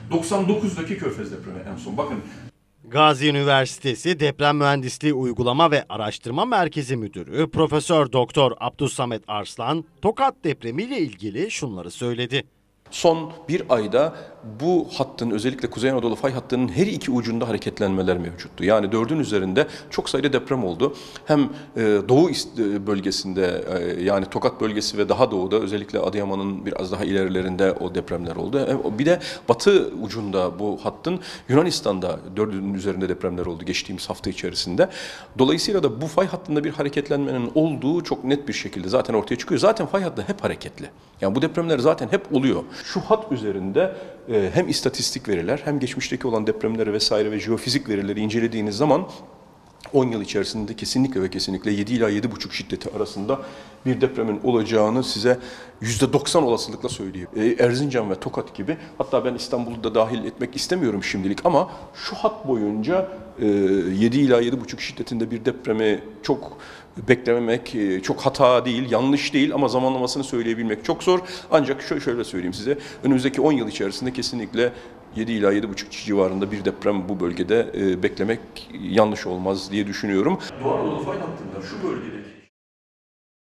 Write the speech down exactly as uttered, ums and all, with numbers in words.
doksan dokuzdaki Körfez depremi en son. Bakın. Gazi Üniversitesi Deprem Mühendisliği Uygulama ve Araştırma Merkezi Müdürü Profesör Doktor Abdülsamet Arslan, Tokat depremiyle ilgili şunları söyledi. Son bir ayda bu hattın, özellikle Kuzey Anadolu fay hattının her iki ucunda hareketlenmeler mevcuttu. Yani dördün üzerinde çok sayıda deprem oldu. Hem e, doğu bölgesinde e, yani Tokat bölgesi ve daha doğuda, özellikle Adıyaman'ın biraz daha ilerilerinde o depremler oldu. E, bir de batı ucunda bu hattın Yunanistan'da dördünün üzerinde depremler oldu geçtiğimiz hafta içerisinde. Dolayısıyla da bu fay hattında bir hareketlenmenin olduğu çok net bir şekilde zaten ortaya çıkıyor. Zaten fay hattı hep hareketli. Yani bu depremler zaten hep oluyor. Şu hat üzerinde e, hem istatistik veriler hem geçmişteki olan depremleri vesaire ve jeofizik verileri incelediğiniz zaman on yıl içerisinde kesinlikle ve kesinlikle yedi ila yedi buçuk şiddeti arasında bir depremin olacağını size yüzde doksan olasılıkla söyleyeyim. E, Erzincan ve Tokat gibi, hatta ben İstanbul'u da dahil etmek istemiyorum şimdilik ama şu hat boyunca e, yedi ila yedi buçuk şiddetinde bir depremi çok beklememek e, çok hata değil, yanlış değil ama zamanlamasını söyleyebilmek çok zor. Ancak şöyle, şöyle söyleyeyim size, önümüzdeki on yıl içerisinde kesinlikle yedi ila yedi buçuk civarında bir deprem bu bölgede e, beklemek yanlış olmaz diye düşünüyorum. Doğu Anadolu fay hattında şu bölgedeki